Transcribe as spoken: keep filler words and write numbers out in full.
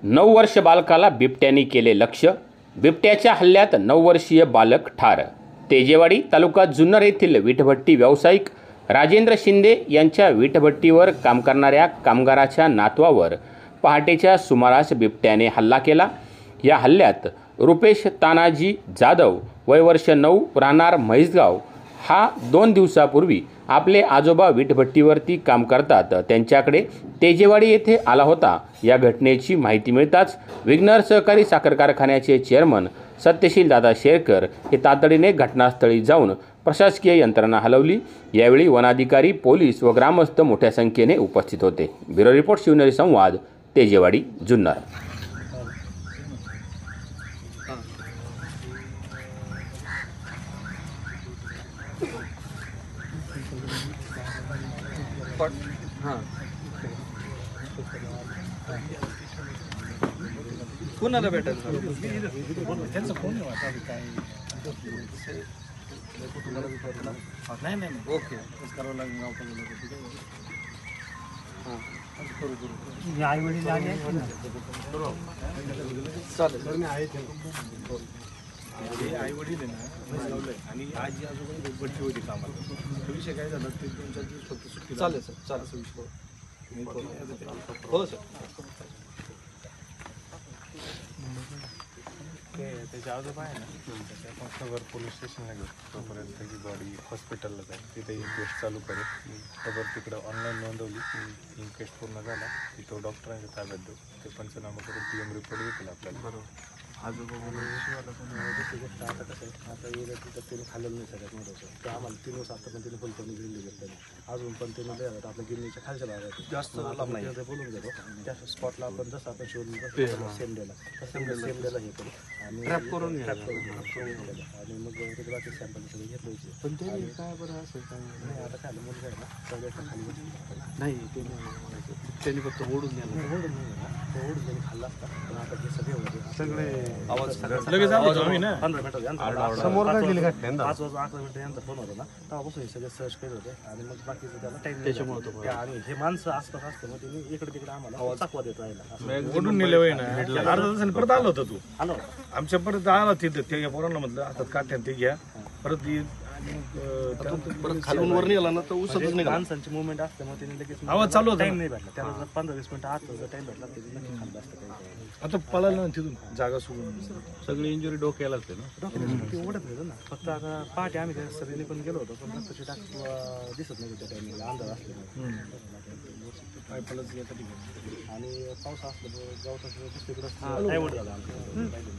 नऊ वर्ष बालकाला बिबट्याने केले लक्ष्य. बिबट्याच्या हल्ल्यात नऊ वर्षीय बालक ठार. तेजेवाडी तालुका जुन्नर येथील वीटभट्टी व्यावसायिक राजेंद्र शिंदे यांच्या वीटभट्टीवर काम करणाऱ्या कामगाराच्या नातवावर पहाटेच्या सुमारास बिबट्याने हल्ला केला. या हल्ल्यात रुपेश तानाजी जाधव वय वर्ष नऊ राहणार म्हैसगाव हा दोन दिवसापूर्वी आपले आजोबा वीटभट्टीवरती काम करतात त्यांच्याकडे तेजेवाडी येथे आला होता. या घटनेची माहिती मिळताच विघ्नर सहकारी साखर कारखान्याचे चेअरमन सत्यशील दादा शेरकर हे तातडीने घटनास्थळी जाऊन प्रशासकीय यंत्रणा हलवली. यावेळी वनाधिकारी, पोलीस व ग्रामस्थ मोठ्या संख्येने उपस्थित होते. ब्युरो रिपोर्ट, शिवनेरी संवाद, तेजेवाडी, जुन्नर. हां कोणाला भेटायला त्यांचा फोन नाही नाही ओके करावं लागेल गाव आई वडील आले चालेल आई वडील आहे ना आणि आजी आजोबा बड्डी होती कामाला विषय काय झाला ते दोन चार दिवस फक्त सुट्टी चालेल सर चालेल विषय हो सर त्याच्या आजोबा आहे ना त्याच्या खबर पोलीस स्टेशनला घेऊ तोपर्यंत त्याची बॉडी हॉस्पिटलला जाईल तिथे इन्क्वेस्ट चालू करेल. खबर तिकडं ऑनलाईन नोंदवली इन्क्वेस्ट पूर्ण झाला की तो डॉक्टरांच्या ताब्यात देऊ ते पंचनामा करून पी एम रिपोर्ट घेतील आपल्याला. बरोबर आजोबा शिवाला पण दुसरी गोष्ट आता कसं आहे आता येईल तिथं त्याने खाल्लेलं नाही सगळ्यात महत्त्वाचं ते आम्हाला तीन वर्ष आता पण त्याने फुलपणी गिरली घेतलं अजून पण त्याने लिहावं आपल्या गिरणीच्या खालच्या भागात जास्त लांब नाही बोलून गेलो त्या स्पॉटला आपण जसं आपण शोधून सेम डेला तसं सेम डेला हे करू आणि ट्रॅप करून आणि मग ते बाकी सॅम्पल सगळे घेतले पण ते काय बरं असेल काय नाही आता खायला मुलगा आहे ना सगळ्याच्या खाली नाही ते नाही त्यांनी फक्त ओढून गेलं ओढून नाही ओढून त्यांनी खाल्ला असता पण आता ते सगळे होते सगळे आवाज लगेच आम्ही ना पंधरा मिनिटं समोर काय गेले पाच वाजता अकरा मिनिटं यांचा फोन होता ना तेव्हापासून हे सगळे सर्च करत होते आणि मग बाकीचं त्याला टाईम त्याच्यामुळे आणि हे माणसं आसपास असतं मग त्यांनी इकडे तिकडे आम्हाला चाकवा देत राहिला ओढून नेले वय ना अर्धा तासाने परत आलो होता तू आलो आमच्या परत आला तिथं ते पोरांना म्हटलं आता काट्यान ते घ्या परत परत खालून वर निघाला ना तर उसतच नाही माणसांची मुवमेंट असते मग त्यांनी लगेच आवाज चालू होता टाइम नाही भेटला त्याला जर पंधरा वीस मिनिटं आत जर टाइम भेटला तरी नक्की खाल्लं असतं. आता पळालं ना तिथून जागा सोडून सगळी इंजुरी डोक्याला असते ना डोक्याला ते ओढत नाही ना फक्त आता पहाटे आम्ही त्या सगळ्यांनी पण गेलो होतो पण रक्ताची टाक दिसत नाही त्या टाइमला अंदाज असल्यामुळे पायपालाच आणि पाऊस असलं गावचा दुसरीकडे झाला